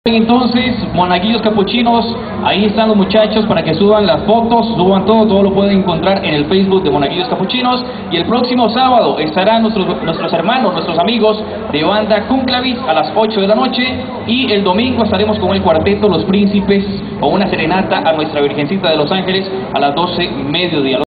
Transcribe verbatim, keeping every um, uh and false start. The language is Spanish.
Entonces, monaguillos capuchinos, ahí están los muchachos para que suban las fotos, suban todo, todo lo pueden encontrar en el Facebook de Monaguillos Capuchinos. Y el próximo sábado estarán nuestros, nuestros hermanos, nuestros amigos de banda Conclavis a las ocho de la noche. Y el domingo estaremos con el cuarteto Los Príncipes, o una serenata a nuestra Virgencita de los Ángeles a las doce y mediodía.